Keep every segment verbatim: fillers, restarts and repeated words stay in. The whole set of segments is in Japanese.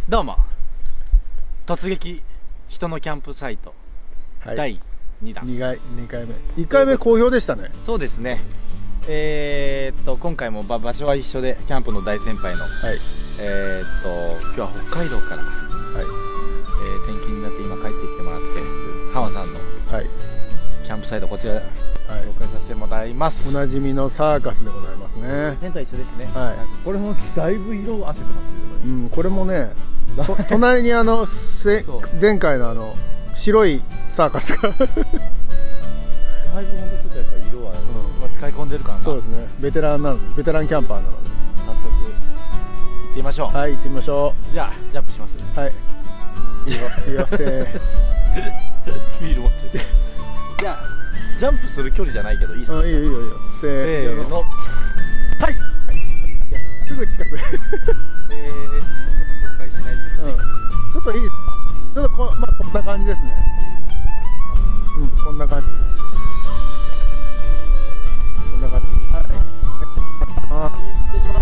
どうも突撃人のキャンプサイト、はい、だいにだんにかいにかいめいっかいめ好評でしたね。 そうですね。えー、っと今回も場所は一緒でキャンプの大先輩の、はい、えー、っと今日は北海道から、はいえー、転勤になって今帰ってきてもらってる浜さんの、はい、キャンプサイトこちらで紹介させてもらいます。 おなじみのサーカスでございますね。 テントは一緒ですね。はい、これもだいぶ色をあせてますね。 うん、これもね隣にあのせ前回のあの白いサーカスがだいぶ本当ちょっとやっぱ色は、うん、使い込んでる感が。そうですね。ベテランなのベテランキャンパーなので早速行ってみましょう。 はい、行ってみましょう。 じゃあジャンプします。 はい。いいよいいよせー。 ビール持ってて。じゃあジャンプする距離じゃないけどいいっすか。 あ、いいよいいよいいよ。せーの。はい。すぐ近く。えー。ちょっといい、ちょっとこ、まあ、こんな感じですね。うん、こんな感じ。こんな感じ。はい。あ、失礼します。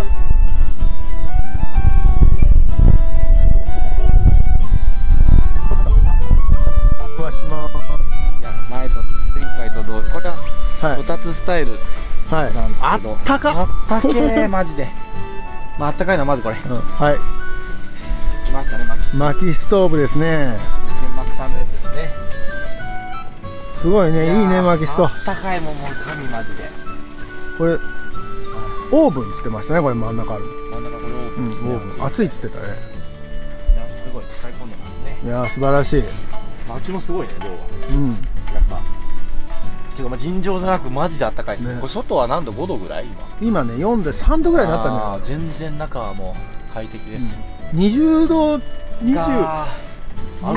壊します。 いや、前と前回と同様、これはこたつスタイルなんですけど、 あったか。 あったけーマジで。まああったかいのはまずこれ。 うん、はい。 ましたね、 薪ストーブですね。 天幕さんのやつですね。 すごいね、いいね、薪スト。 あったかいもん、もう神マジで。 これオーブンつってましたね。これ真ん中ある。 真ん中これオーブン。 うん、オーブン。熱いっつってたね。 いや、すごい使い込んでますね。 いや、素晴らしい。 薪もすごいね、量は。 うん。 やっぱ。てか、まあ、尋常じゃなく、マジであったかいですね。これ外は何度、ごどぐらい、今。 今ね、よんでさんどぐらいになったんだよ。 全然中はもう快適です。 にじゅうど、にじゅう、にじゅう、うん。ちょっと待って、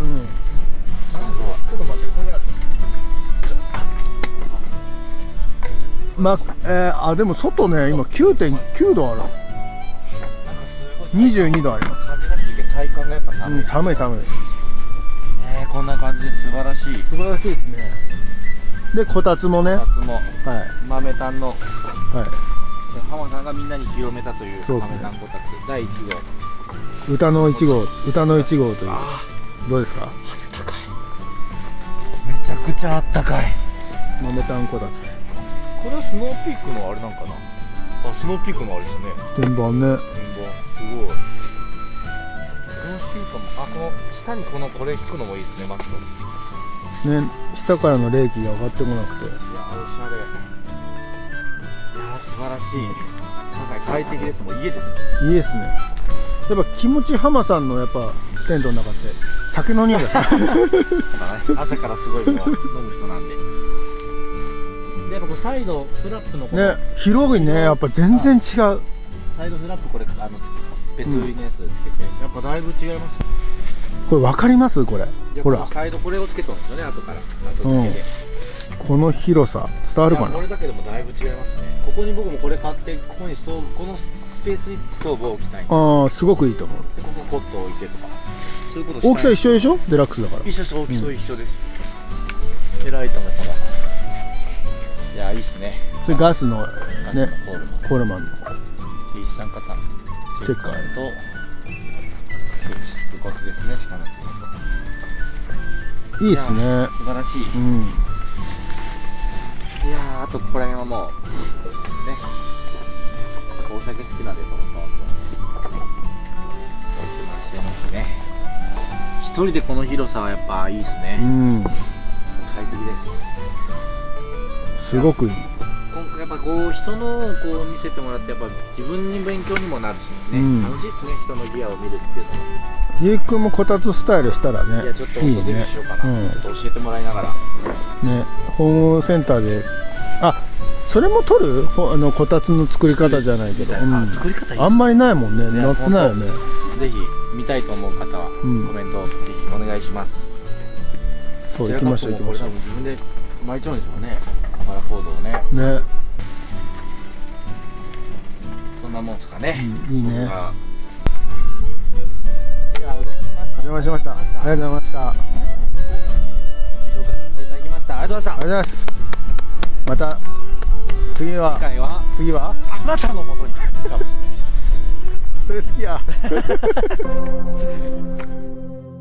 ここにある。ま、えー、あ、でも外ね、今 きゅうてんきゅうどある。にじゅうにどあります。 風がついて体感がやっぱ寒い。 うん、寒い寒い。 ねえ、こんな感じで素晴らしい。 素晴らしいですね。で、こたつもね。 こたつも。 はい。 豆炭の。はい。浜さんがみんなに広めたという。豆炭こたつだいいちごう。 歌のいちごう、歌のいちごうという。どうですか。 あったかい。めちゃくちゃあったかい。 豆炭こたつ。 これはスノーピークのあれなんかな。あ、スノーピークのあれですね。 天板ね。 天板、すごい。このシートも、あ、この下にこのこれ引くのもいいですね、マット。 ね、下からの冷気が上がってこなくて。いや、 おしゃれ。いや、素晴らしい。なんか快適ですもん、家です。 家ですね。やっぱ気持ち浜さんのやっぱテントの中って酒の匂いがします。 朝からすごいのは飲む人なんで。で、やっぱこうサイドフラップのね、広いね、やっぱ全然違う。サイドフラップこれあの別売りのやつつけて、やっぱだいぶ違います。 これわかります？これ。ほら。 サイドこれをつけたんですよね、後から。後付けで。 この広さ伝わるかな。 これだけでもだいぶ違いますね。ここに僕もこれ買ってここにストーブこのスペースにストーブを置きたい。 ああ、すごくいいと思う。 でここコット置いてとか。そういうことしたい。 大きさ一緒でしょ？デラックスだから。 一緒です。大きさ一緒です。でライトもこの。いやいいですね。 それガスのねコールマンの一酸化炭チェッカーと質骨ですね。しかもいいですね。 素晴らしい。うん。いやー、あとここら辺はもうね、お酒好きなんでこのトントン置いてますね。一人でこの広さはやっぱいいですね。うん。快適です。 すごくいい。 今回やっぱこう人のこう見せてもらってやっぱ自分に勉強にもなるしね、うん、楽しいですね、人のギアを見るっていうのは。 ゆうきくんもこたつスタイルしたらね、 いやちょっと本当デビューしようかな、うん、ちょっと教えてもらいながらね、ホームセンターで、あ、それも取るあのこたつの作り方じゃないけど、うん、作り方いいあんまりないもんね、載ってないよね。 ぜひ見たいと思う方はコメントをぜひお願いします。 そう、行きましょう行きましょう。 自分で巻いちゃうんでしょうね、パラコードをね。 ね。 そんなもんですかね。 いいね。お邪魔しました。ありがとうございました。 紹介していただきました。ありがとうございました。 ありがとうございます。また次は次回は次はあなたのもとにかもしれないです。 それ好きや